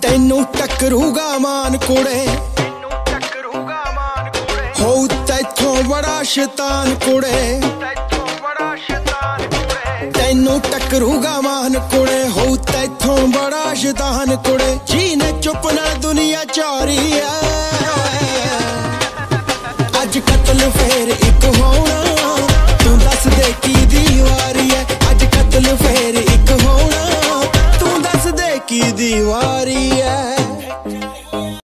ਤੈਨੂੰ ਟੱਕਰੂਗਾ ਮਾਨ ਕੁੜੇ ਹੋ ਤੈਥੋਂ ਬੜਾ ਸ਼ੈਤਾਨ ਕੁੜੇ ਤੈਨੂੰ ਟੱਕਰੂਗਾ ਮਾਨ ਕੁੜੇ ਹੋ ਤੈਥੋਂ ਬੜਾ ਸ਼ੈਤਾਨ ਕੁੜੇ ਜੀਨੇ ਚੁੱਪ ਨਾਲ ਦੁਨੀਆ ਚਾਰੀ ਐ ਅੱਜ ਕਤਲ ਫੇਰ ਇੱਕ ਹੋਣਾ